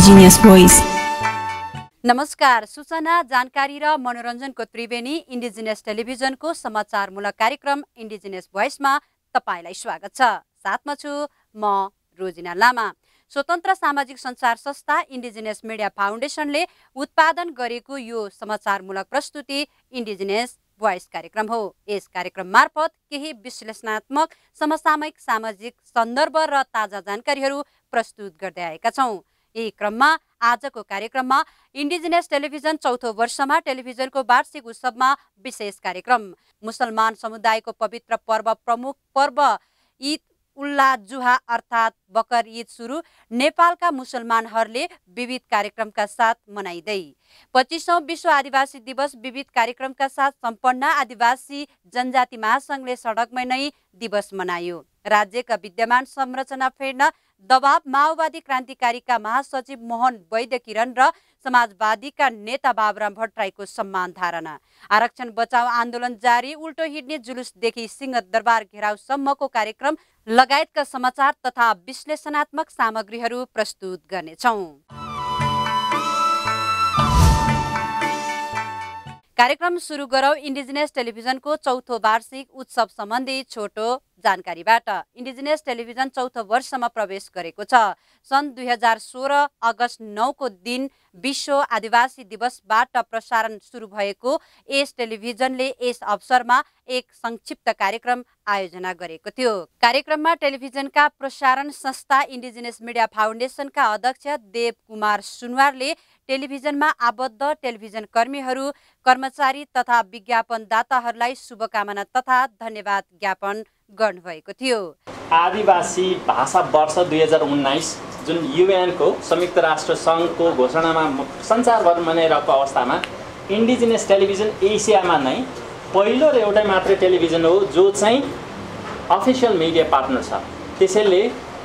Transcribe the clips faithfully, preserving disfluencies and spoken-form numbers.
Indigenous Voice. नमस्कार, सूचना, जानकारी र मनोरञ्जनको त्रिवेणी इन्डिजिनियस टेलिभिजनको समाचारमूलक कार्यक्रम इन्डिजिनियस भोइसमा तपाईलाई स्वागत छ। साथमा छु म रोजिना लामा। स्वतन्त्र सामाजिक सञ्चार संस्था इन्डिजिनियस मिडिया फाउन्डेसनले उत्पादन गरेको यो समाचारमूलक प्रस्तुति इन्डिजिनियस भोइस कार्यक्रम हो। यस कार्यक्रम मार्फत केही विश्लेषणात्मक समसामयिक सामाजिक सन्दर्भ र ताजा जानकारीहरू प्रस्तुत गर्दै आएका छौँ। यही क्रममा आजको कार्यक्रममा इन्डिजिनियस टेलिभिजन चौथो वर्षमा टेलिभिजनको वार्षिक उत्सवमा विशेष कार्यक्रम, मुसलमान समुदायको पवित्र पर्व प्रमुख पर्व ईद उल्लाह जुहा अर्थात् बकर ईद सुरु नेपालका मुसलमानहरूले विविध कार्यक्रमका साथ मनाइँदै, पच्चीसौं विश्व आदिवासी दिवस विविध कार्यक्रमका साथ सम्पन्न आदिवासी जनजाति महासङ्घले सडकमै नै दिवस मनायो। राज्यका विद्यमान संरचना फेर्न दबाव माओवादी क्रान्तिकारीका महासचिव मोहन वैद्य किरण र समाजवादीका नेता बाबुराम भट्टराईको सम्मान धारणा, आरक्षण बचाउ आन्दोलन जारी, उल्टो हिँड्ने जुलुसदेखि सिंहदरबार घेराउसम्मको कार्यक्रम लगायतका समाचार तथा विश्लेषणात्मक सामग्रीहरू प्रस्तुत गर्नेछौँ। कार्यक्रम सुरु गरौँ इन्डिजिनियस टेलिभिजनको चौथो वार्षिक उत्सव सम्बन्धी छोटो जानकारीबाट। इन्डिजिनियस टेलिभिजन चौथो वर्षमा प्रवेश गरेको छ। सन् दुई हजार सोह्र अगस्त नौको दिन विश्व आदिवासी दिवसबाट प्रसारण सुरु भएको यस टेलिभिजनले यस अवसरमा एक संक्षिप्त कार्यक्रम आयोजना गरेको थियो। कार्यक्रममा टेलिभिजनका प्रसारण संस्था इन्डिजिनियस मिडिया फाउन्डेसनका अध्यक्ष देव कुमार सुनवारले टेलिभिजनमा आबद्ध टेलिभिजन कर्मीहरू, कर्मचारी तथा विज्ञापनदाताहरूलाई शुभकामना तथा धन्यवाद ज्ञापन गर्नुभएको थियो। आदिवासी भाषा वर्ष दुई हजार उन्नाइस जुन युएनको संयुक्त राष्ट्र सङ्घको घोषणामा संसारभर मनाइरहेको अवस्थामा इन्डिजिनियस टेलिभिजन एसियामा नै पहिलो र एउटै मात्रै टेलिभिजन हो जो चाहिँ अफिसियल मिडिया पार्टनर छ। त्यसैले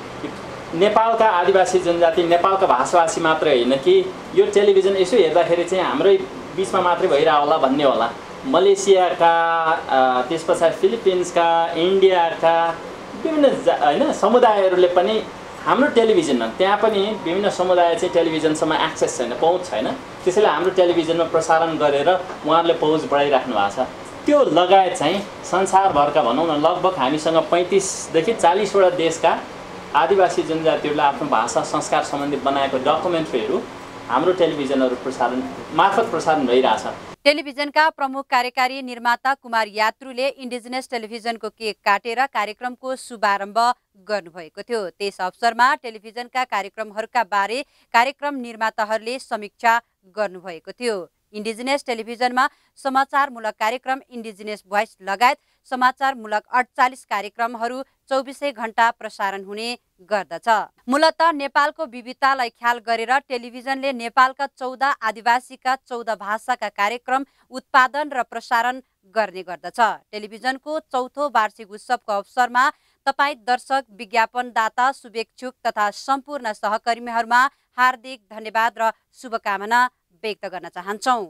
नेपालका आदिवासी जनजाति, नेपालका भाषाभाषी मात्रै होइन कि यो टेलिभिजन यसो हेर्दाखेरि चाहिँ हाम्रै बिचमा मात्रै भइरह होला भन्ने होला। मलेसियाका, त्यस पछाडि फिलिपिन्सका, इन्डियाका विभिन्न होइन समुदायहरूले पनि हाम्रो टेलिभिजनमा, त्यहाँ पनि विभिन्न समुदाय चाहिँ टेलिभिजनसम्म एक्सेस छैन, पहुँच छैन। त्यसैले हाम्रो टेलिभिजनमा प्रसारण गरेर उहाँहरूले पहुँच बढाइराख्नु भएको छ। त्यो लगायत चाहिँ संसारभरका भनौँ न लगभग हामीसँग पैँतिसदेखि चालिसवटा देशका आदिवासी जनजातिहरूले आफ्नो भाषा संस्कार सम्बन्धी बनाएको डकुमेन्ट्रीहरू हाम्रो टेलिभिजनहरू प्रसारण मार्फत प्रसारण भइरहेछ। टेलिभिजनका प्रमुख कार्यकारी निर्माता कुमार यात्रुले इन्डिजिनियस टेलिभिजनको केक काटेर कार्यक्रमको शुभारम्भ गर्नुभएको थियो। त्यस अवसरमा टेलिभिजनका कार्यक्रमहरूका बारे कार्यक्रम निर्माताहरूले समीक्षा गर्नुभएको थियो। इन्डिजिनियस टेलिभिजनमा समाचारमूलक कार्यक्रम इन्डिजिनियस भोइस लगायत समाचारमूलक अडचालिस कार्यक्रमहरू चौबिसै घण्टा प्रसारण हुने गर्दछ। मूलत नेपालको विविधतालाई ख्याल गरेर टेलिभिजनले नेपालका चौध आदिवासीका चौध भाषाका कार्यक्रम उत्पादन र प्रसारण गर्ने गर्दछ। टेलिभिजनको चौथो वार्षिक उत्सवको अवसरमा तपाईँ दर्शक, विज्ञापनदाता, शुभेच्छुक तथा सम्पूर्ण सहकर्मीहरूमा हार्दिक धन्यवाद र शुभकामना व्यक्त गर्न चाहन्छौँ।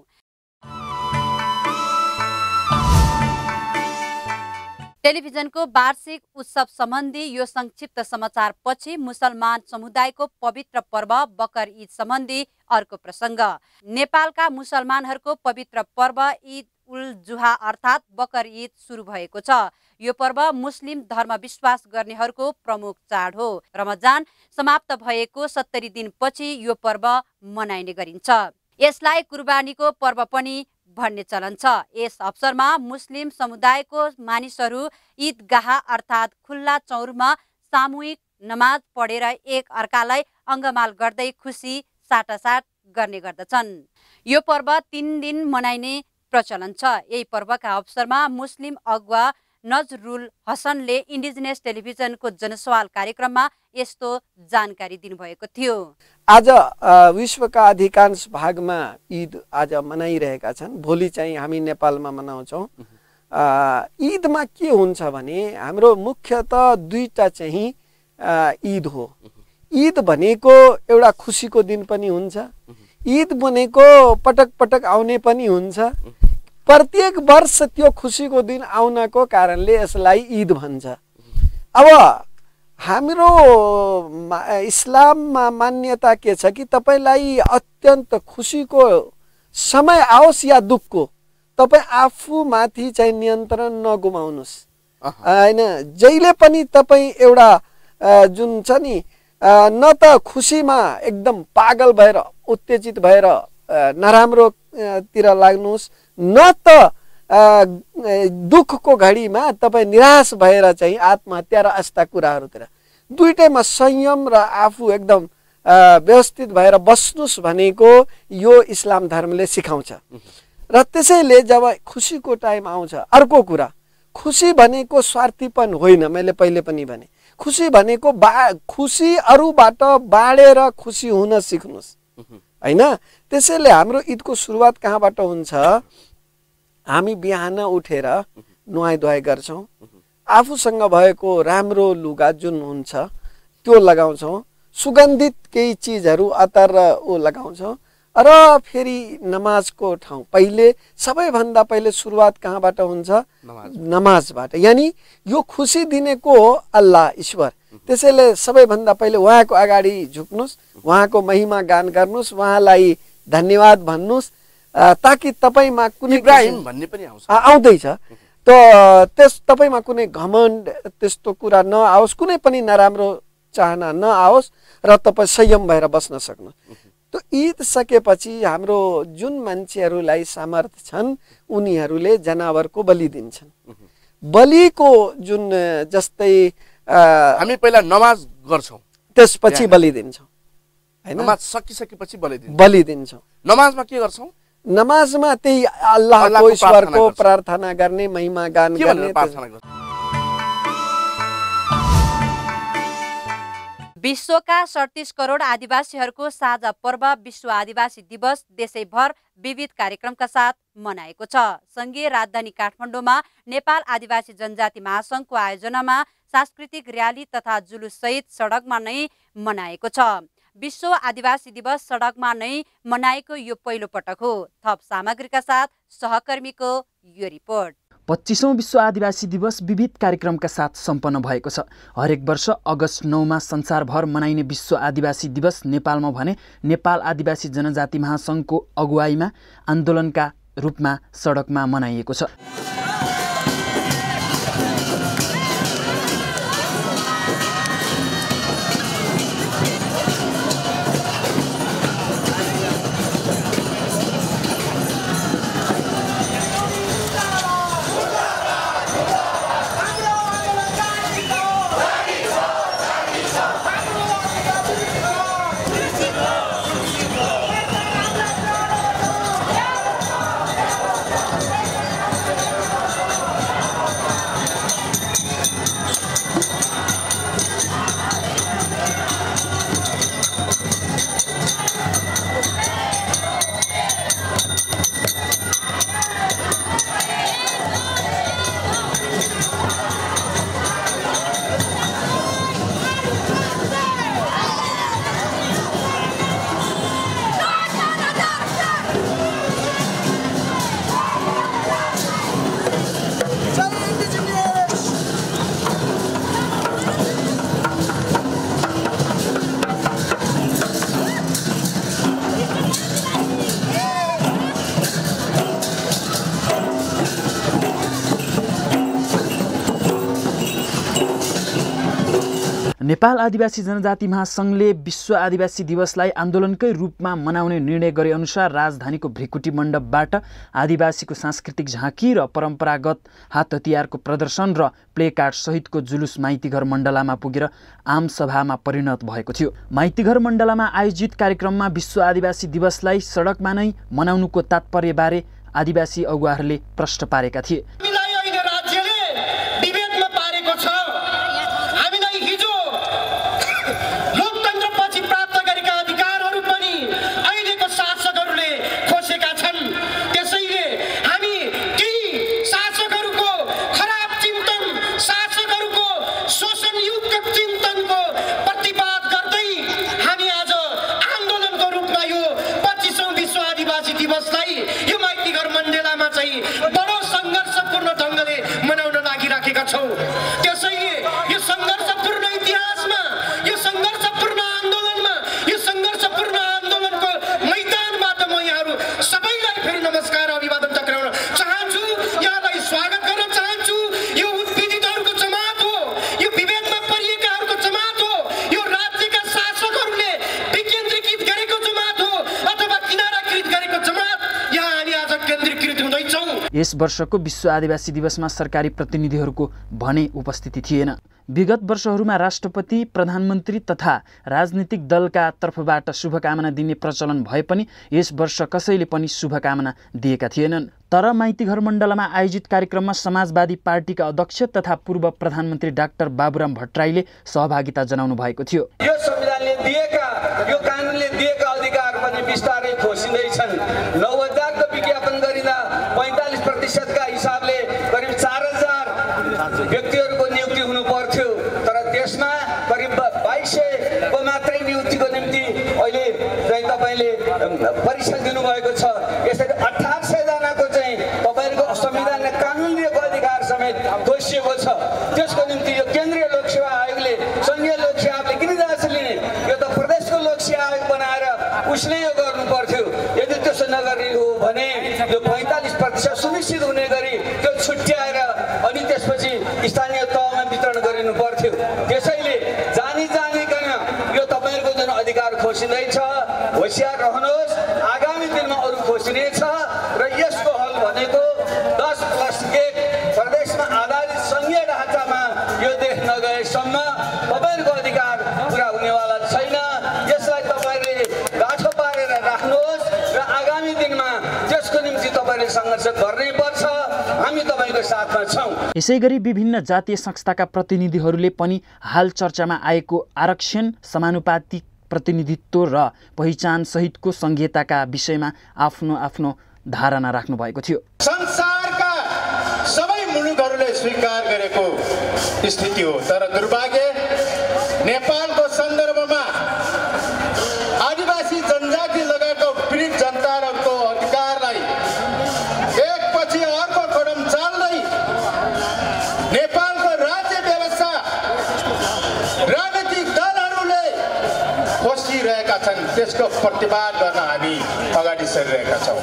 टेलिभिजनको वार्षिक उत्सव सम्बन्धी यो संक्षिप्त समाचार पछि मुसलमान समुदायको पवित्र पर्व बकर ईद सम्बन्धी अर्को प्रसङ्ग। नेपालका मुसलमानहरूको पवित्र पर्व ईद उल जुहा अर्थात् बकर ईद सुरु भएको छ। यो पर्व मुस्लिम धर्म विश्वास गर्नेहरूको प्रमुख चाड हो। रमजान समाप्त भएको सत्तरी दिनपछि यो पर्व मनाइने गरिन्छ। यसलाई कुर्बानीको पर्व पनि भन्ने चलन छ। यस अवसरमा मुस्लिम समुदायको मानिसहरू ईदगाह अर्थात् खुल्ला चौरमा सामूहिक नमाज पढेर एक अर्कालाई अङ्गमाल गर्दै खुसी साटासाट गर्ने गर्दछन्। यो पर्व तीन दिन मनाइने प्रचलन छ। यही पर्वका अवसरमा मुस्लिम अगुवा नजरुल हसनले इन्डिजिनियस टेलिभिजनको जनसवाल कार्यक्रममा यस्तो जानकारी दिनुभएको थियो। आज विश्वका अधिकांश भागमा ईद आज मनाइरहेका छन्। भोलि चाहिँ हामी नेपालमा मनाउँछौँ। ईदमा के हुन्छ भने हाम्रो मुख्यतः दुईटा चाहिँ ईद हो। ईद भनेको एउटा खुसीको दिन पनि हुन्छ, ईद भनेको पटक पटक आउने पनि हुन्छ। प्रत्येक वर्ष त्यो खुसीको दिन आउनको कारणले यसलाई ईद भन्छ। अब हाम्रो इस्लाममा मान्यता के छ कि तपाईलाई अत्यन्त खुसीको समय आओस् या दुःखको, तपाईँ आफूमाथि चाहिँ नियन्त्रण नगुमाउनुहोस् होइन। जहिले पनि तपाईँ एउटा जुन छ नि, न त खुसीमा एकदम पागल भएर उत्तेजित भएर नराम्रोतिर लाग्नुहोस्, न त दुःखको घडीमा तपाईँ निराश भएर चाहिँ आत्महत्या र यस्ता कुराहरूतिर। दुईटैमा संयम र आफू एकदम व्यवस्थित भएर बस्नुस् भनेको यो इस्लाम धर्मले सिकाउँछ। र त्यसैले जब खुसीको टाइम आउँछ, अर्को कुरा, खुसी भनेको स्वार्थीपन होइन। मैले पहिले पनि भने खुसी भनेको बा खुसी अरूबाट बाँडेर खुसी हुन सिक्नुहोस् होइन। त्यसैले हाम्रो ईदको सुरुवात कहाँबाट हुन्छ? हामी बिहान उठेर नुहाइ धुवाइ गर्छौँ, आफूसँग भएको राम्रो लुगा जुन हुन्छ त्यो लगाउँछौँ, सुगन्धित केही चिजहरू अत्तर र ऊ लगाउँछौँ, र फेरि नमाजको ठाउँ पहिले सबैभन्दा पहिले सुरुवात कहाँबाट हुन्छ? नमाजबाट। यानि यो खुसी दिनेको हो अल्लाह ईश्वर। त्यसैले सबैभन्दा पहिले उहाँको अगाडि झुक्नुहोस्, उहाँको महिमा गान गर्नुहोस्, उहाँलाई धन्यवाद भन्नुहोस्, ताकि तपाईँमा कुनै इब्राहिम भन्ने पनि आउँछ आउँदैछ त त्यस तपाईँमा कुनै घमण्ड त्यस्तो कुरा नआओस्, कुनै पनि नराम्रो चाहना नआओस् र तपाईँ संयम भएर बस्न सक्नु। त ईद सकेपछि हाम्रो जुन मान्छेहरूलाई सामर्थ्य छन् उनीहरूले जनावरको बलि दिन्छन्। बलिको जुन जस्तै हामी पहिला नमाज गर्छौँ, त्यसपछि बलि दिन्छौँ हैन। नमाज सकिसकेपछि बलि दिन्छौँ। बलि दिन्छौँ। नमाजमा के गर्छौँ? नमाजमा त्यही अल्लाहको ईश्वरको प्रार्थना गर्ने, महिमा गान गर्ने। विश्वका सडतिस करोड आदिवासीहरूको साझा पर्व विश्व आदिवासी दिवस देशैभर विविध कार्यक्रमका साथ मनाएको छ। संघीय राजधानी काठमाडौँमा नेपाल आदिवासी जनजाति महासङ्घको आयोजनामा सांस्कृतिक र्याली तथा जुलुस सहित सडकमा नै मनाएको छ। विश्व आदिवासी दिवस सडकमा नै मनाएको यो पहिलो पटक हो। थप सामग्रीका साथ सहकर्मीको यो रिपोर्ट। पच्चिसौं विश्व आदिवासी दिवस विविध कार्यक्रमका साथ सम्पन्न भएको छ। हरेक वर्ष अगस्त नौमा संसारभर मनाइने विश्व आदिवासी दिवस नेपालमा भने नेपाल आदिवासी जनजाति महासङ्घको अगुवाईमा आन्दोलनका रूपमा सडकमा मनाइएको छ। नेपाल आदिवासी जनजाति महासङ्घले विश्व आदिवासी दिवसलाई आन्दोलनकै रूपमा मनाउने निर्णय गरे अनुसार राजधानीको भृकुटी मण्डपबाट आदिवासीको सांस्कृतिक झाँकी र परम्परागत हात हतियारको प्रदर्शन र प्लेकार्ड सहितको जुलुस माइतीघर मण्डलामा पुगेर आम सभामा परिणत भएको थियो। माइतीघर मण्डलामा आयोजित कार्यक्रममा विश्व आदिवासी दिवसलाई सडकमा नै मनाउनुको तात्पर्यबारे आदिवासी अगुवाहरूले प्रश्न पारेका थिए। बडो सङ्घर्षपूर्ण नमस्कार अभिवादन टक्राउन चाहन्छु, यहाँलाई स्वागत गर्न चाहन्छु। यो उत्पीडितहरूको जमात हो, यो विभेदमा परिएकाहरूको जमात हो, यो राज्यका शासकहरूले विकेन्द्रीकृत गरेको जमात हो अथवा किनाराकृत गरेको जमात, यहाँ हामी आज केन्द्रीकृत हुँदैछौँ। यस वर्षको विश्व आदिवासी दिवसमा सरकारी प्रतिनिधिहरूको भने उपस्थिति थिएन। विगत वर्षहरूमा राष्ट्रपति, प्रधानमन्त्री तथा राजनीतिक दलका तर्फबाट शुभकामना दिने प्रचलन भए पनि यस वर्ष कसैले पनि शुभकामना दिएका थिएनन्। तर माइतीघर मण्डलमा आयोजित कार्यक्रममा समाजवादी पार्टीका अध्यक्ष तथा पूर्व प्रधानमन्त्री डाक्टर बाबुराम भट्टराईले सहभागिता जनाउनु भएको थियो। यो संविधानले दिएका, यो कानुनले दिएका अधिकार पनि बिस्तारै खोसिँदैछन्। नौ हजारको विज्ञापन गरिँदा पैँतालिस प्रतिशतका हिसाबले करिब चार हजार व्यक्तिहरूको नियुक्ति हुनु पर्थ्यो, तर त्यसमा करिब बाइस सयको मात्रै नियुक्तिको निम्ति अहिले चाहिँ तपाईँले परीक्षा दिनुभएको छ। यसरी अठार सयजनाको चाहिँ तपाईँहरूको संविधानले कानुन दिएको अधिकार समेत खोसिएको छ। त्यसको निम्ति यो केन्द्रीय लोकसेवा आयोगले, सङ्घीय लोकसेवा आयोगले किन जाँच लिने? यो त प्रदेशको लोकसेवा आयोग बनाएर उसले यो गर्नु पर्थ्यो। यदि त्यसो नगर्ने हो भने यो पैँतालिस प्रतिशत सुनिश्चित हुने गरी त्यो छुट्याएर अनि त्यसपछि स्थानीय तहमा वितरण गरिनु पर्थ्यो। त्यसैले जानी जानिकन यो तपाईँहरूको जुन अधिकार खोसिँदैछ, होसियार रहनुहोस्, आगामी दिनमा अरू खोसिनेछ। र यसको हल भनेको दस प्लस एक प्रदेशमा आधारित सङ्घीय ढाँचामा यो देश नगएसम्म तपाईँहरूको अधिकार पुरा हुनेवाला छैन। यसलाई तपाईँले गाँठो पारेर राख्नुहोस् र आगामी दिनमा त्यसको निम्ति तपाईँले सङ्घर्ष गर्नै पर्छ। हामी तपाईँको साथमा छौँ। यसैगरी विभिन्न जातीय संस्थाका प्रतिनिधिहरूले पनि हाल चर्चामा आएको आरक्षण, समानुपातिक प्रतिनिधित्व र पहिचान सहितको संहिताका विषयमा आफ्नो आफ्नो धारणा राख्नु भएको थियो। संसारका सबै मुलुकहरूले स्वीकार गरेको स्थिति हो, तर दुर्भाग्य नेपालको सन्दर्भमा आदिवासी जनजाति लगायतको पीडित जनताहरूको अधिकारलाई एकपछि अर्को कदम चाल्दै नेपालको राज्य व्यवस्था राजनीतिक दलहरूले खोसिरहेका छन्। त्यसको प्रतिवाद गर्न हामी अगाडि सरिरहेका छौँ।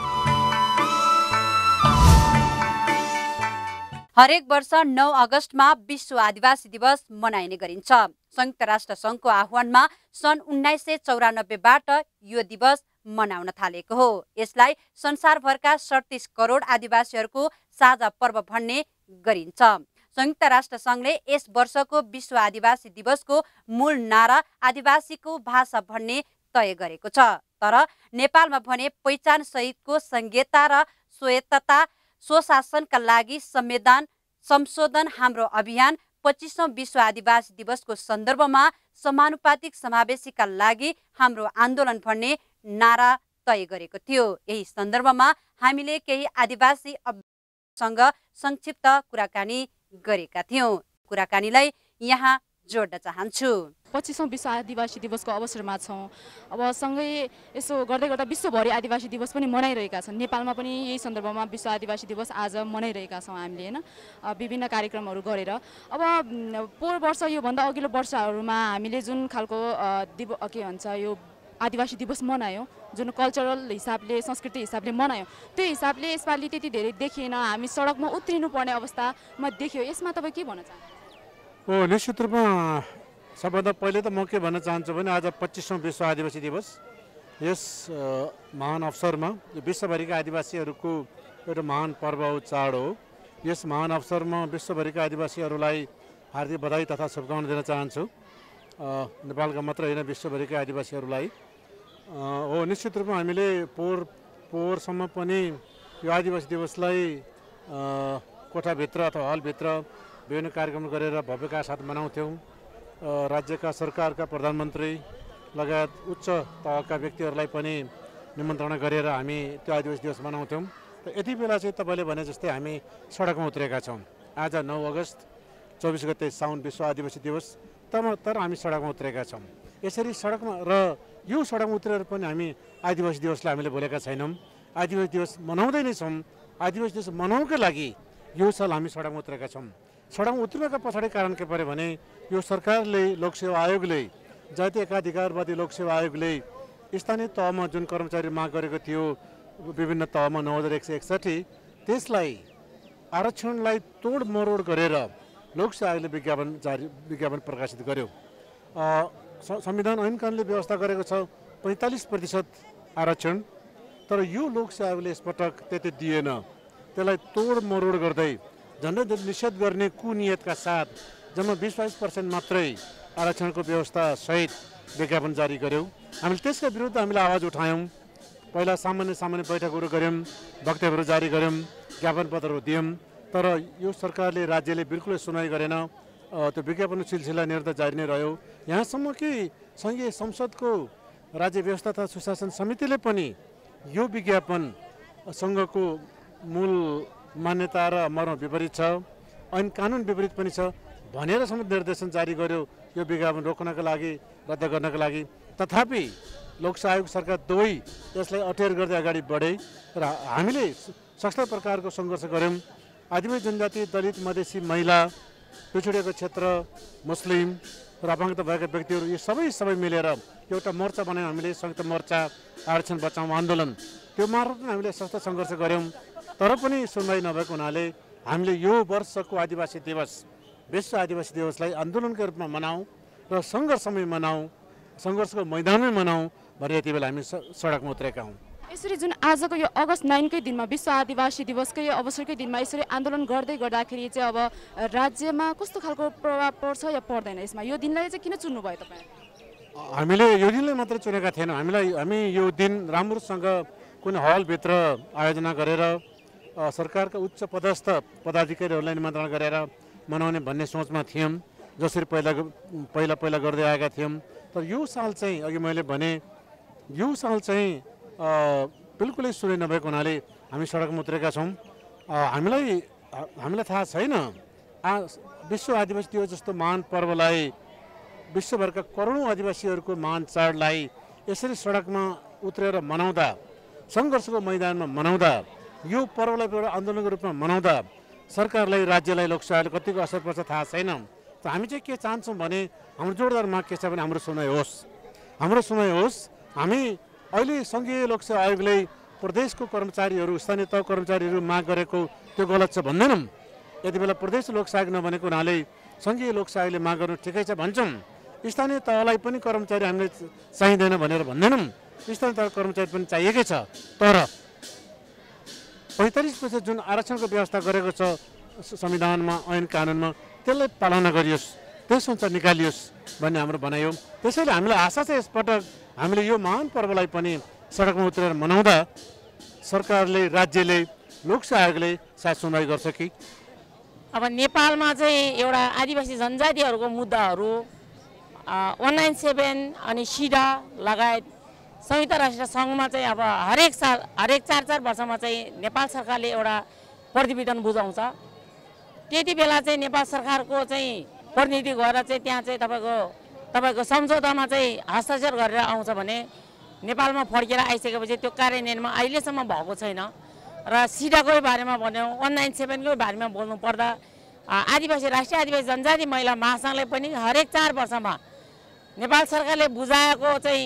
हरेक वर्ष नौ अगस्तमा विश्व आदिवासी दिवस मनाइने गरिन्छ। संयुक्त राष्ट्र सङ्घको आह्वानमा सन् उन्नाइस सय चौरानब्बेबाट यो दिवस मनाउन थालेको हो। यसलाई संसारभरका सडतिस करोड आदिवासीहरूको साझा पर्व भन्ने गरिन्छ। संयुक्त राष्ट्र सङ्घले यस वर्षको विश्व आदिवासी दिवसको मूल नारा आदिवासीको भाषा भन्ने तय गरेको छ। तर नेपालमा भने पहिचान सहितको संहिता र स्वायत्तता स्वशासनका लागि संविधान संशोधन हाम्रो अभियान पच्चिसौँ विश्व आदिवासी दिवसको सन्दर्भमा समानुपातिक समावेशीका लागि हाम्रो आन्दोलन भन्ने नारा तय गरेको थियो। यही सन्दर्भमा हामीले केही आदिवासीसँग संक्षिप्त कुराकानी गरेका थियौँ। कुराकानीलाई यहाँ जोड्न चाहन्छु। पच्चिसौँ विश्व आदिवासी दिवसको अवसरमा छौँ। अब सँगै यसो गर्दै गर्दा विश्वभरि आदिवासी दिवस पनि मनाइरहेका छन्। नेपालमा पनि यही सन्दर्भमा विश्व आदिवासी दिवस आज मनाइरहेका छौँ हामीले, होइन, विभिन्न कार्यक्रमहरू गरेर। अब पोहोर वर्ष योभन्दा अघिल्लो वर्षहरूमा हामीले जुन खालको दिव के भन्छ यो आदिवासी दिवस मनायौँ, जुन कल्चरल हिसाबले, संस्कृति हिसाबले मनायौँ, त्यो हिसाबले यसपालि त्यति धेरै देखिएन। हामी सडकमा उत्रिनु पर्ने अवस्थामा देखियो। यसमा तपाईँ के भन्न चाहनुहुन्छ? हो, निश्चित रूपमा सबभन्दा पहिले त म के भन्न चाहन्छु भने आज पच्चिसौँ विश्व आदिवासी दिवस, यस महान अवसरमा विश्वभरिका आदिवासीहरूको एउटा महान पर्व हो, चाड हो। यस महान अवसरमा विश्वभरिका आदिवासीहरूलाई हार्दिक बधाई तथा शुभकामना दिन चाहन्छु। नेपालका मात्र होइन, विश्वभरिका आदिवासीहरूलाई हो। निश्चित रूपमा हामीले पोहोर पोहोरसम्म पनि यो आदिवासी दिवसलाई कोठाभित्र अथवा हलभित्र विभिन्न कार्यक्रम गरेर भव्यका साथ मनाउँथ्यौँ। राज्यका सरकारका प्रधानमन्त्री लगायत उच्च तहका व्यक्तिहरूलाई पनि निमन्त्रणा गरेर हामी त्यो आदिवासी दिवस मनाउँथ्यौँ। र यति बेला चाहिँ तपाईँले भने जस्तै हामी सडकमा उत्रेका छौँ। आज नौ अगस्त चौबिस गते साउन विश्व आदिवासी दिवस, तर तर हामी सडकमा उत्रेका छौँ। यसरी सडकमा र यो सडकमा उत्रेर पनि हामी आदिवासी दिवसलाई हामीले बोलेका छैनौँ। आदिवासी दिवस मनाउँदै नै छौँ। आदिवासी दिवस मनाउनकै लागि यो साल हामी सडकमा उत्रेका छौँ। सडकमा उत्रिनुका पछाडि कारण के पर्यो भने यो सरकारले, लोकसेवा आयोगले, जातीय एकाधिकारवादी लोकसेवा आयोगले स्थानीय तहमा जुन कर्मचारी माग गरेको थियो विभिन्न तहमा नौ हजार एक सय एकसठी त्यसलाई आरक्षणलाई तोड मरोड गरेर लोकसेवा आयोगले विज्ञापन जारी विज्ञापन प्रकाशित गर्यो। संविधान ऐन कानुनले व्यवस्था गरेको छ पैँतालिस प्रतिशत आरक्षण, तर यो लोकसेवा आयोगले यसपटक त्यति दिएन। त्यसलाई तोड मरोड गर्दै झन्डै निषेध गर्ने कुनियतका साथ जम्मा बिस बाइस पर्सेन्ट मात्रै आरक्षणको व्यवस्था सहित विज्ञापन जारी गर्यौँ। हामीले त्यसका विरुद्ध हामीले आवाज उठायौँ। पहिला सामान्य सामान्य बैठकहरू गऱ्यौँ, वक्तव्यहरू जारी गऱ्यौँ, ज्ञापन पत्रहरू दियौँ, तर यो सरकारले राज्यले बिल्कुलै सुनाइ गरेन। त्यो विज्ञापनको सिलसिला निरन्तर जारी नै रह्यो। यहाँसम्म कि सङ्घीय संसदको राज्य व्यवस्था तथा सुशासन समितिले पनि यो विज्ञापन सङ्घको मूल मान्यता र मर्म विपरीत छ, ऐन कानुन विपरीत पनि छ भनेर समेत निर्देशन जारी गर्यो यो विज्ञापन रोक्नका लागि, रद्द गर्नका लागि। तथापि लोकसेवा आयोग सरकार दुवै यसलाई अटेर गर्दै अगाडि बढे र हामीले सस्तो प्रकारको सङ्घर्ष गऱ्यौँ। आदिवासी जनजाति, दलित, मधेसी, महिला, पिछडिएको क्षेत्र, मुस्लिम र अपाङ्गता भएका व्यक्तिहरू यो सबै सबै मिलेर एउटा मोर्चा बनायौँ हामीले, संयुक्त मोर्चा आरक्षण बचाउँ आन्दोलन। त्यो मार्फत हामीले सस्तो सङ्घर्ष गऱ्यौँ, तर पनि सुनवाई नभएको हुनाले हामीले यो वर्षको आदिवासी दिवस, विश्व आदिवासी दिवसलाई आन्दोलनका रूपमा मनाऊँ र सङ्घर्षमै मनाऊँ, सङ्घर्षको मैदानमै मनाऊँ भनेर यति बेला हामी सडकमा उत्रेका हौँ। यसरी जुन आजको यो अगस्त नौकै दिनमा विश्व आदिवासी दिवसकै यो अवसरकै दिनमा यसरी आन्दोलन गर्दै गर्दाखेरि चाहिँ अब राज्यमा कस्तो खालको प्रभाव पर्छ या पर्दैन यसमा? यो दिनलाई चाहिँ किन चुन्नुभयो तपाईँ? हामीले यो दिनलाई मात्र चुनेका थिएनौँ। हामीलाई हामी यो दिन राम्रोसँग कुनै हलभित्र आयोजना गरेर सरकारका उच्च पदस्थ पदाधिकारीहरूलाई निमन्त्रण गरेर मनाउने भन्ने सोचमा थियौँ, जसरी पहिला पहिला पहिला गर्दै आएका थियौँ। तर यो साल चाहिँ अघि मैले भने यो साल चाहिँ बिल्कुलै सुनै नभएको हुनाले हामी सडकमा उत्रेका छौँ। हामीलाई हामीलाई थाहा छैन विश्व आदिवासी दिवस जस्तो महान पर्वलाई, विश्वभरका करोडौँ आदिवासीहरूको महान चाडलाई यसरी सडकमा उत्रेर मनाउँदा, सङ्घर्षको मैदानमा मनाउँदा, यो पर्वलाई एउटा आन्दोलनको रूपमा मनाउँदा सरकारलाई, राज्यलाई, लोकसेवाले कतिको असर पर्छ थाहा छैन। त हामी चाहिँ के चाहन्छौँ भने हाम्रो जोरदार माग के छ भने हाम्रो सुनाइ होस्, हाम्रो सुनाइ होस्। हामी अहिले सङ्घीय लोकसेवा आयोगले प्रदेशको कर्मचारीहरू, स्थानीय तह कर्मचारीहरू माग गरेको त्यो गलत छ भन्दैनौँ। यति बेला प्रदेश लोकसेवा आयोग नबनेको हुनाले सङ्घीय लोकसेवा आयोगले माग गर्नु ठिकै छ भन्छौँ। स्थानीय तहलाई पनि कर्मचारी हामीले चाहिँदैन भनेर भन्दैनौँ। स्थानीय तह कर्मचारी पनि चाहिएकै छ, तर पैँतालिस प्रतिशत जुन आरक्षणको व्यवस्था गरेको छ संविधानमा, ऐन कानुनमा, त्यसलाई पालना गरियोस्, त्यसअनुसार निकालियोस् भन्ने हाम्रो भनाइ हो। त्यसैले हामीलाई आशा छ यसपटक हामीले यो महान पर्वलाई पनि सडकमा उत्रेर मनाउँदा सरकारले, राज्यले, लोकसेवा आयोगले सायद सुनवाई गर्छ कि। अब नेपालमा चाहिँ एउटा आदिवासी जनजातिहरूको मुद्दाहरू वान नाइन सेभेन अनि सिडा लगायत संयुक्त राष्ट्र सङ्घमा चाहिँ अब हरेक साल हरेक चार चार वर्षमा चाहिँ नेपाल सरकारले एउटा प्रतिवेदन बुझाउँछ। त्यति बेला चाहिँ नेपाल सरकारको चाहिँ प्रतिनिधि गएर चाहिँ त्यहाँ चाहिँ तपाईँको तपाईँको सम्झौतामा चाहिँ हस्ताक्षर गरेर आउँछ भने नेपालमा फर्केर आइसकेपछि त्यो कार्यान्वयनमा अहिलेसम्म भएको छैन। र सिडाकै बारेमा भन्यौँ, वान नाइन सेभेनकै बारेमा बोल्नु पर्दा आदिवासी राष्ट्रिय आदिवासी जनजाति महिला महासङ्घले पनि हरेक चार वर्षमा नेपाल सरकारले बुझाएको चाहिँ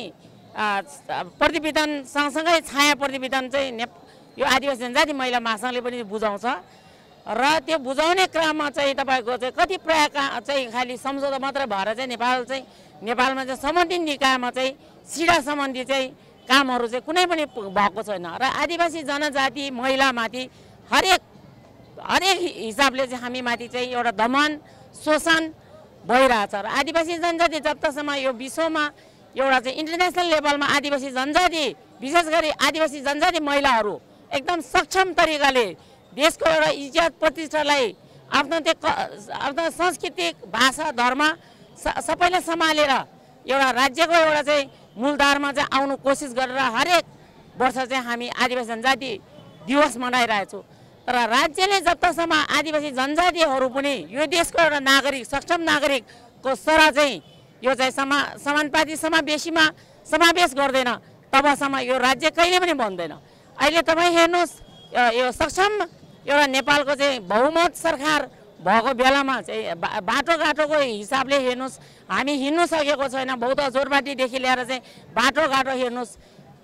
प्रतिवेदन सँगसँगै छाया प्रतिवेदन चाहिँ ने यो आदिवासी जनजाति महिला महासङ्घले पनि बुझाउँछ। र त्यो बुझाउने क्रममा चाहिँ तपाईँको चाहिँ कति प्राय चाहिँ खालि सम्झौता मात्र भएर चाहिँ नेपाल चाहिँ नेपालमा चाहिँ सम्बन्धित निकायमा चाहिँ सिडा सम्बन्धी चाहिँ कामहरू चाहिँ कुनै पनि भएको छैन। र आदिवासी जनजाति महिलामाथि हरेक हरेक हिसाबले चाहिँ हामीमाथि चाहिँ एउटा दमन शोषण भइरहेछ। र आदिवासी जनजाति जबसम्म यो विश्वमा एउटा चाहिँ इन्टरनेसनल लेभलमा आदिवासी जनजाति, विशेष गरी आदिवासी जनजाति महिलाहरू एकदम सक्षम तरिकाले देशको एउटा इज्जत प्रतिष्ठालाई, आफ्नो त्यो आफ्नो सांस्कृतिक भाषा धर्म सबैलाई सम्हालेर एउटा राज्यको एउटा चाहिँ मूलधारमा चाहिँ आउनु कोसिस गरेर हरेक वर्ष चाहिँ हामी आदिवासी जनजाति दिवस मनाइरहेछौँ। तर राज्यले जबसम्म आदिवासी जनजातिहरू पनि यो देशको एउटा नागरिक, सक्षम नागरिकको सरा चाहिँ यो चाहिँ समा समानुपातिक समावेशीमा समावेश गर्दैन तबसम्म यो राज्य कहिले पनि बन्दैन। अहिले तपाईँ हेर्नुहोस्, यो सक्षम एउटा नेपालको चाहिँ बहुमत सरकार भएको बेलामा चाहिँ बाटोघाटोको हिसाबले हेर्नुहोस्, हामी हिँड्नु सकेको छैन। बौद्ध जोरबाटीदेखि लिएर चाहिँ बाटोघाटो हेर्नुहोस्,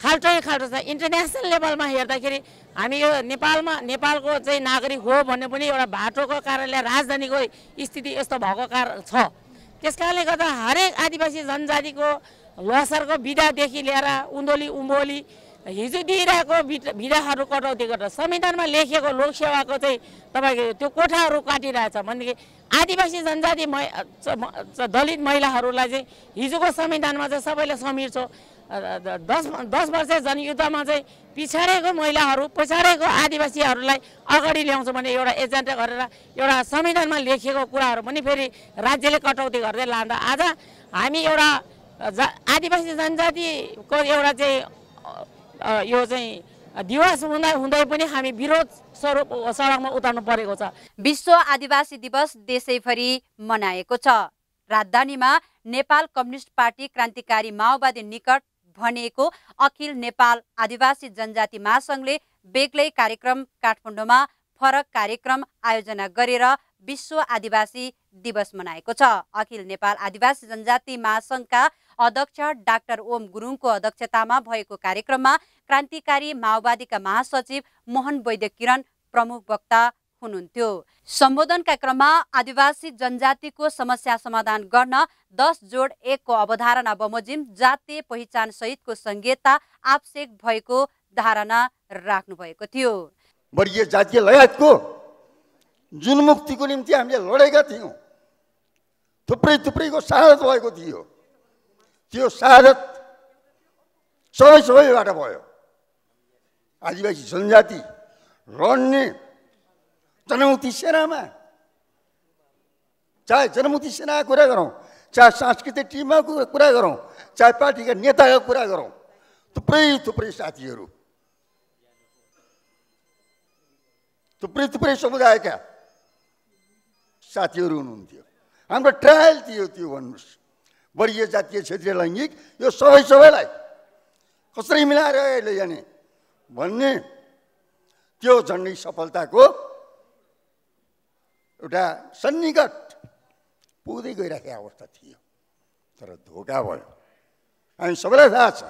खाल्टै खाल्टो छ। इन्टरनेसनल लेभलमा हेर्दाखेरि हामी यो नेपालमा नेपालको चाहिँ नागरिक हो भन्ने पनि एउटा बाटोको कारणले राजधानीको स्थिति यस्तो भएको कारण छ। त्यस कारणले गर्दा हरेक आदिवासी जनजातिको ल्होसारको बिदादेखि लिएर उन्धोली उम्बोली हिजो दिइरहेको बिदाहरू कटौती गरेर संविधानमा लेखिएको लोकसेवाको चाहिँ तपाईँको त्यो कोठाहरू काटिरहेछ भनेदेखि आदिवासी जनजाति दलित महिलाहरूलाई चाहिँ हिजोको संविधानमा चाहिँ सबैले समेट्छौँ। दस दस वर्ष जनयुद्धमा चाहिँ पिछाडेको महिलाहरू पछाडेको आदिवासीहरूलाई अगाडि ल्याउँछ भने एउटा एजेन्डा गरेर एउटा संविधानमा लेखिएको कुराहरू पनि फेरि राज्यले कटौती गर्दै लाँदा आज हामी एउटा आदिवासी जनजातिको एउटा चाहिँ यो चाहिँ दिवस हुँदा हुँदै पनि हामी विरोध स्वरूप सडकमा उतार्नु परेको छ। विश्व आदिवासी दिवस देशैभरि मनाएको छ। राजधानीमा नेपाल कम्युनिस्ट पार्टी क्रान्तिकारी माओवादी निकट भनिएको अखिल नेपाल आदिवासी जनजाति महासंघले बेग्लै कार्यक्रम काठमाडौँमा फरक कार्यक्रम आयोजना गरेर विश्व आदिवासी दिवस मनाएको छ। अखिल नेपाल आदिवासी जनजाति महासंघका अध्यक्ष डाक्टर ओम गुरुङको अध्यक्षतामा भएको कार्यक्रममा क्रान्तिकारी माओवादीका महासचिव मोहन वैद्य किरण प्रमुख वक्ता हुनुहुन्थ्यो। सम्बोधनका क्रममा आदिवासी जनजातिको समस्या समाधान गर्न दस जोड एकको अवधारणा बमोजिम जातीय पहिचान सहितको संहिता आवश्यक भएको धारणा राख्नु भएको थियो। वर्गीय जातीय लगायतको जुन मुक्तिको निम्ति हामीले लडेका थियौँ, थुप्रै थुप्रैको शहादत भएको थियो, त्यो शहादत सबै सबैबाट भयो। आदिवासी जनजाति लड्ने जनमुक्ति सेनामा, चाहे जनमुक्ति सेनाको कुरा गरौँ, चाहे सांस्कृतिक टिममा कुरा गरौँ, चाहे पार्टीका नेताको कुरा गरौँ, थुप्रै थुप्रै साथीहरू, थुप्रै थुप्रै समुदायका साथीहरू हुनुहुन्थ्यो। हाम्रो ट्रायल थियो त्यो भन्नुहोस्, वर्गीय जातीय क्षेत्रीय लैङ्गिक यो सबै सबैलाई कसरी मिलाएर लैजाने भन्ने त्यो झन्डै सफलताको एउटा सन्निकट पुग्दै गइरहेको अवस्था थियो। तर धोका भयो, हामी सबैलाई थाहा छ।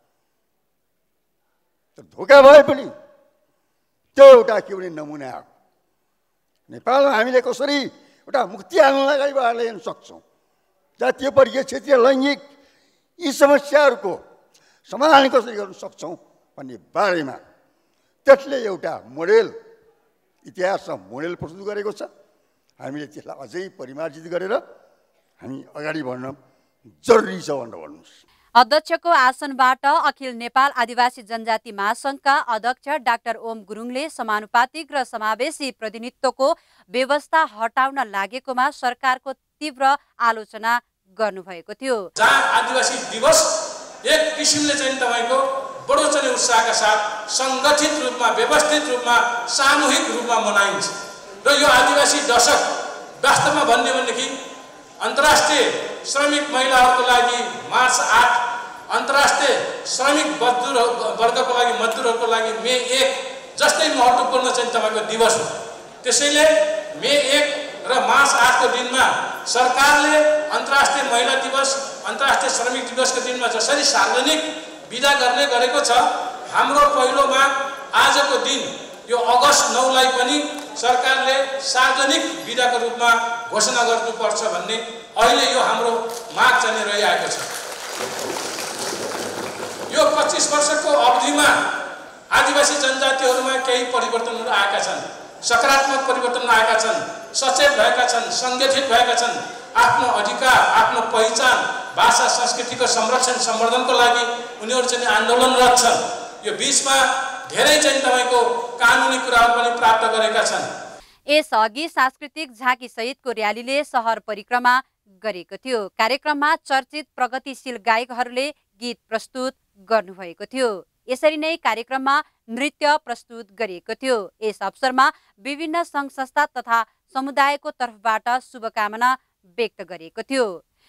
तर धोका भए पनि त्यो एउटा के भने नमुना हो। नेपालमा हामीले कसरी एउटा मुक्ति आन्दोलन अगाडि बढाएर ल्याउन सक्छौँ, जातीय वर्गीय क्षेत्रीय लैङ्गिक यी समस्याहरूको समाधान कसरी गर्न सक्छौँ भन्ने बारेमा त्यसले एउटा मोडेल इतिहासमा मोडेल प्रस्तुत गरेको छ। हामीले त्यसलाई अझै परिमार्जित गरेर हामी अगाडि बढ्न जरुरी छ भनेर भन्नुहोस्। अध्यक्षको आसनबाट अखिल नेपाल आदिवासी जनजाति महासंघका अध्यक्ष डाक्टर ओम गुरुङले समानुपातिक र समावेशी प्रतिनिधित्वको व्यवस्था हटाउन लागेकोमा सरकारको तीव्र आलोचना गर्नुभएको थियो। जहाँ आदिवासी दिवस एक किसिमले चाहिँ तपाईँको बडो चाहिँ उत्साहका साथ सङ्गठित रूपमा व्यवस्थित रूपमा सामूहिक रूपमा मनाइन्छ र यो आदिवासी दशक वास्तवमा भन्ने भनेदेखि अन्तर्राष्ट्रिय श्रमिक महिलाहरूको लागि मार्च आठ, अन्तर्राष्ट्रिय श्रमिक मजदुर वर्गको लागि मजदुरहरूको लागि मे एक जस्तै महत्त्वपूर्ण चाहिँ तपाईँको दिवस हो। त्यसैले मे एक र मार्च आठको दिनमा सरकारले अन्तर्राष्ट्रिय महिला दिवस, अन्तर्राष्ट्रिय श्रमिक दिवसको दिनमा जसरी सार्वजनिक बिदा गर्ने गरेको छ, हाम्रो पहिलो माग आजको दिन यो अगस्त नौलाई पनि सरकारले सार्वजनिक बिदाको रूपमा घोषणा गर्नुपर्छ भन्ने अहिले यो हाम्रो माग चाहिँ रहिआएको छ। यो पच्चिस वर्षको अवधिमा आदिवासी जनजातिहरूमा केही परिवर्तनहरू आएका छन्, सकारात्मक परिवर्तन आएका छन्, सचेत भएका छन्, सङ्गठित भएका छन्, आफ्नो अधिकार, आफ्नो पहिचान, भाषा संस्कृतिको संरक्षण सम्वर्धनको लागि उनीहरू चाहिँ आन्दोलनरत छन्। यो बिचमा धेरै चाहिँ तपाईँको कानुनी कुराहरू पनि प्राप्त गरेका छन्। यसअघि सांस्कृतिक झाँकी सहितको र्यालीले सहर परिक्रमा गरेको थियो। कार्यक्रममा चर्चित प्रगतिशील गायकहरूले गीत प्रस्तुत गर्नुभएको थियो। यसरी नै कार्यक्रममा नृत्य प्रस्तुत गरिएको थियो। यस अवसरमा विभिन्न सङ्घ संस्था तथा समुदायको तर्फबाट शुभकामना व्यक्त गरिएको थियो।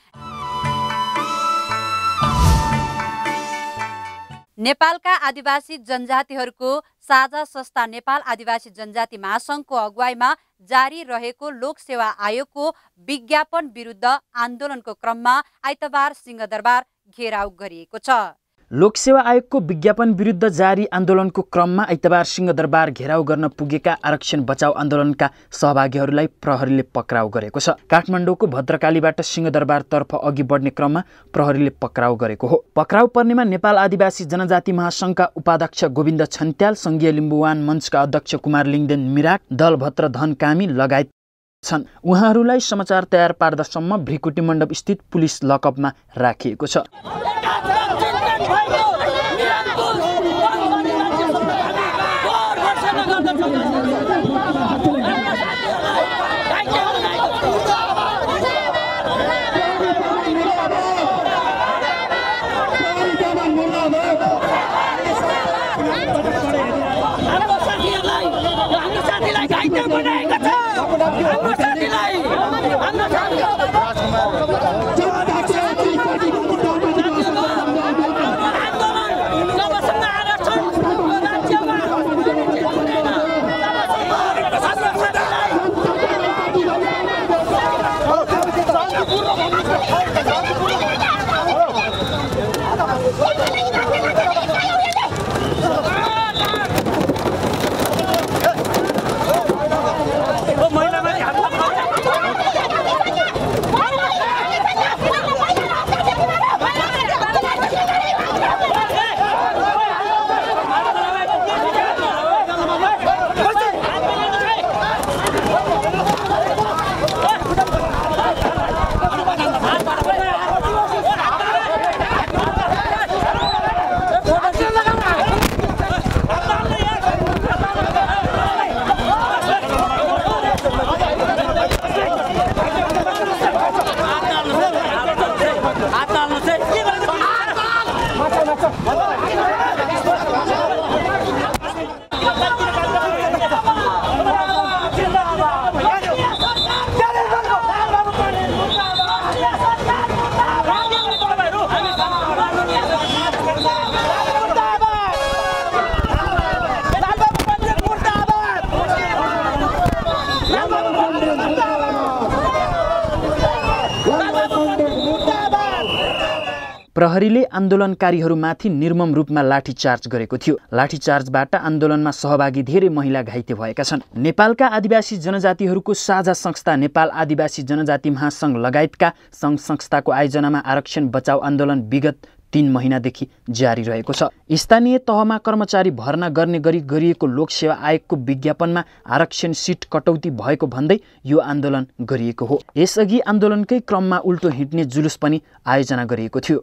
नेपालका आदिवासी जनजातिहरूको साझा संस्था नेपाल आदिवासी जनजाति महासंघको अगुवाईमा जारी रहेको लोकसेवा आयोगको विज्ञापन विरुद्ध आन्दोलनको क्रममा आइतबार सिंहदरबार घेराउ गरिएको छ। लोकसेवा आयोगको विज्ञापन विरुद्ध जारी आन्दोलनको क्रममा आइतबार सिंहदरबार घेराउ गर्न पुगेका आरक्षण बचाउ आन्दोलनका सहभागीहरूलाई प्रहरीले पक्राउ गरेको छ। काठमाडौँको भद्रकालीबाट सिंहदरबारतर्फ अघि बढ्ने क्रममा प्रहरीले पक्राउ गरेको हो। पक्राउ पर्नेमा नेपाल आदिवासी जनजाति महासङ्घका उपाध्यक्ष गोविन्द छन्त्याल, संघीय लिम्बुवान मञ्चका अध्यक्ष कुमार लिङदेन मिराक, दलभद्र धनकामी लगायत छन्। उहाँहरूलाई समाचार तयार पार्दासम्म भ्रिकुटी मण्डप स्थित पुलिस लकअपमा राखिएको छ। प्रहरीले आन्दोलनकारीहरूमाथि निर्मम रूपमा लाठीचार्ज गरेको थियो। लाठीचार्जबाट आन्दोलनमा सहभागी धेरै महिला घाइते भएका छन्। नेपालका आदिवासी जनजातिहरूको साझा संस्था नेपाल आदिवासी जनजाति महासङ्घ लगायतका सङ्घ संस्थाको आयोजनामा आरक्षण बचाउ आन्दोलन विगत तीन महिनादेखि जारी रहेको छ। स्थानीय तहमा कर्मचारी भर्ना गर्ने गरी गरिएको लोकसेवा आयोगको विज्ञापनमा आरक्षण सिट कटौती भएको भन्दै यो आन्दोलन गरिएको हो। यसअघि आन्दोलनकै क्रममा उल्टो हिँड्ने जुलुस पनि आयोजना गरिएको थियो।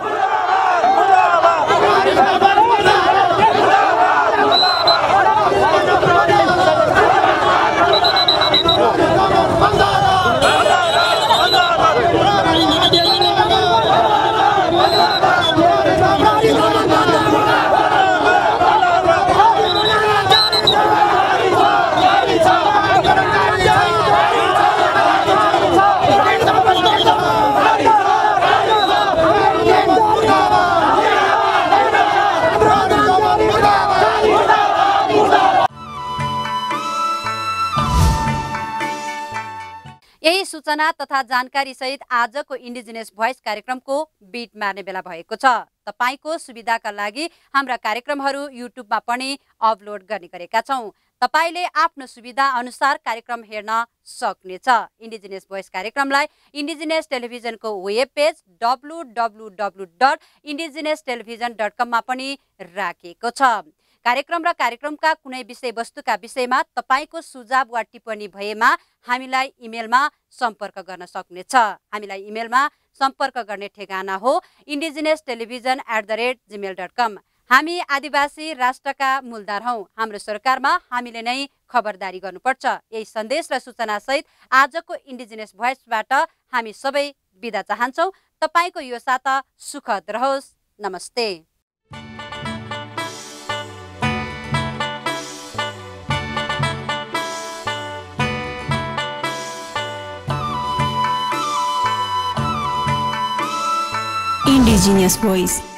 यही सूचना तथा जानकारी सहित आजको इन्डिजिनियस भोइस कार्यक्रमको बिट मार्ने बेला भएको छ। तपाईको सुविधाका लागि हाम्रा कार्यक्रमहरू युट्युबमा पनि अपलोड गर्ने गरेका छौं। तपाईले आफ्नो सुविधा अनुसार कार्यक्रम हेर्न सक्नेछ। इन्डिजिनियस भोइस कार्यक्रमलाई इन्डिजिनियस टेलिभिजनको web page W W W dot indigenous television dot com मा पनि राखिएको छ। कार्यक्रम र कार्यक्रमका कुनै विषयवस्तुका विषयमा तपाईको सुझाव वा टिप्पणी भएमा हामीलाई इमेलमा सम्पर्क गर्न सक्नेछ। हामीलाई इमेलमा सम्पर्क गर्ने ठेगाना हो indigenous television at the rate Gmail dot com. हामी आदिवासी राष्ट्रका मूलधार हौं। हाम्रो सरकारमा हामीले नै खबरदारी गर्नुपर्छ। यही सन्देश र सूचना सहित आजको इन्डिजिनियस भोइसबाट हामी सबै बिदा चाहन्छौं। तपाईको यो साता सुखद रहोस्। नमस्ते। Indigenous Voice.